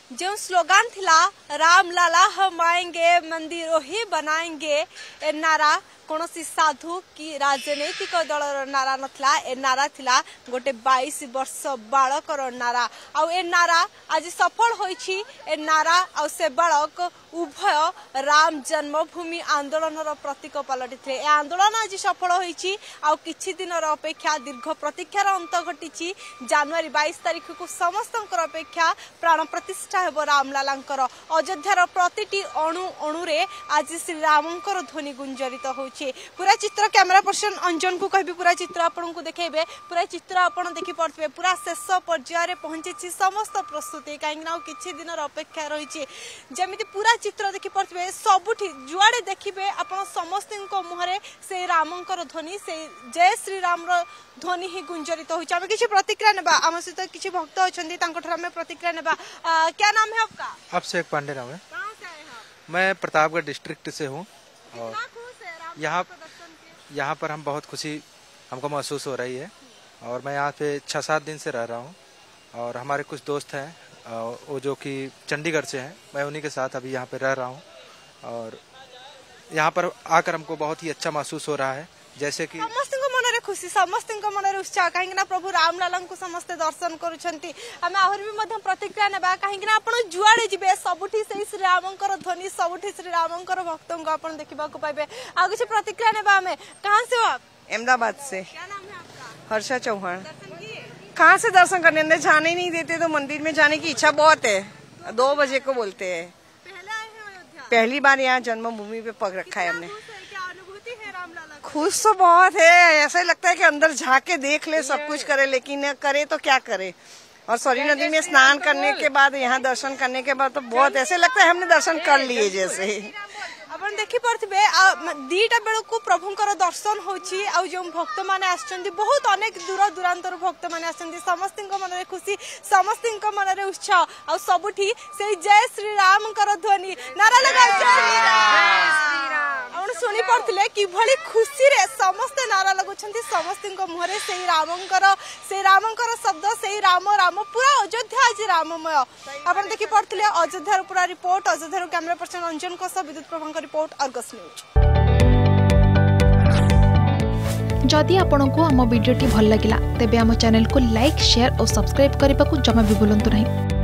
जो स्लोगान थिला राम लाला हम आएंगे मंदिर ही बनाएंगे ए नारा कौन साधु कि राजनैतिक दलर नारा नथिला ए नारा थिला गोटे 22 वर्ष बालकर नारा आउ ए नारा आज सफल होईछि ए नारा आउ से बालक उभय राम जन्मभूमि आंदोलन प्रतीक पलटि ए आंदोलन आज सफल होईछि आउ किछि दिन अपेक्षा दीर्घ प्रतीक्षार अंत घटी जनवरी 22 तारिख को समस्त अपेक्षा प्राण प्रतिष्ठा हेबो रामलालांकर अयोध्यार प्रतिटी अणु अणुरे आज श्री रामंकर ध्वनि गुंजरित होछि पूरा चित्र कैमरा पर्सन अंजन को कहबी पूरा चित्र आपन को देखेबे पूरा चित्र आपन देखि पड़थबे पूरा शेष पर्याय रे पहुंची समस्त प्रस्तुति काहेकि ना किछि दिन अपेक्षा रहिछि जेमिति पूरा चित्र देखि पड़थबे सबुठी जुआडे देखिबे आपन समस्तनको मुहरे से रामंकर ध्वनि से जय श्री राम रो ध्वनि ही गुंजरित होछि हम किछि प्रतिक्रिया नेबा हम सहित किछि भक्त अछंती तांको ठरा में प्रतिक्रिया नेबा क्या नाम है आपका? अभिषेक पांडे नाम है। कहां से आए हो? मैं प्रतापगढ़ डिस्ट्रिक्ट से हूँ और यहाँ पर हम बहुत खुशी हमको महसूस हो रही है और मैं यहाँ पे 6-7 दिन से रह रहा हूँ और हमारे कुछ दोस्त हैं वो जो कि चंडीगढ़ से हैं, मैं उन्हीं के साथ अभी यहाँ पे रह रहा हूँ और यहाँ पर आकर हमको बहुत ही अच्छा महसूस हो रहा है जैसे कि समस्त मन खुशी समस्त मन उत्साह कहीं प्रभु रामलाला को समस्त दर्शन करुछंती आम आहरी भी प्रतिक्रिया नेबा कहीं आपन जुआड़े जिबे सबुठी से श्री रामंकर ध्वनि सबुठी श्री रामंकर भक्तों को आपन देखा पाइबे आ कुछ प्रतिक्रिया नेबा हमें कहां से हो आप? अहमदाबाद से। क्या नाम है आपका? हर्षा चौहान। कहाँ से दर्शन करने अंदर जाने ही नहीं देते तो मंदिर में जाने की इच्छा बहुत है 2 बजे को बोलते हैं। पहले आए हैं अयोध्या? पहली बार यहाँ जन्मभूमि पे पग रखा है हमने। क्या अनुभूति है रामलाला? खुश तो बहुत है, ऐसा लगता है कि अंदर झाके देख ले सब कुछ करे लेकिन करे तो क्या करे। और सौरी नदी में स्नान करने के बाद यहाँ दर्शन करने के बाद तो बहुत ऐसे लगता है हमने दर्शन कर लिए जैसे। अपन देखि पड़थिबे दीटा बेल को प्रभुंकर दर्शन होछि आ जो भक्त माने आछंती बहुत अनेक दूर दूरांतर भक्त माने आछंती समस्तिंक मन रे खुशी समस्तिंक मन रे उत्साह आ सबुठी से जय श्री रामकर ध्वनि नारा लगा जय श्री राम आपण सुनी पड़थिले कि भली खुशी रे समस्त नारा लगुछंती समस्तिंक मुहरे से रामंकर शब्द से राम राम पूरा अयोध्या आज राममय आपण देखि पड़थिले अयोध्यार पूरा रिपोर्ट अयोध्यार कैमरा पर्सन अंजन को सब विद्युत प्रभा रिपोर्ट अर्गस न्यूज। जदि आपंक आम भिडी भल लगा तेब आम चैनल को लाइक शेयर और सब्सक्राइब करने को जमा भी भूलु नहीं।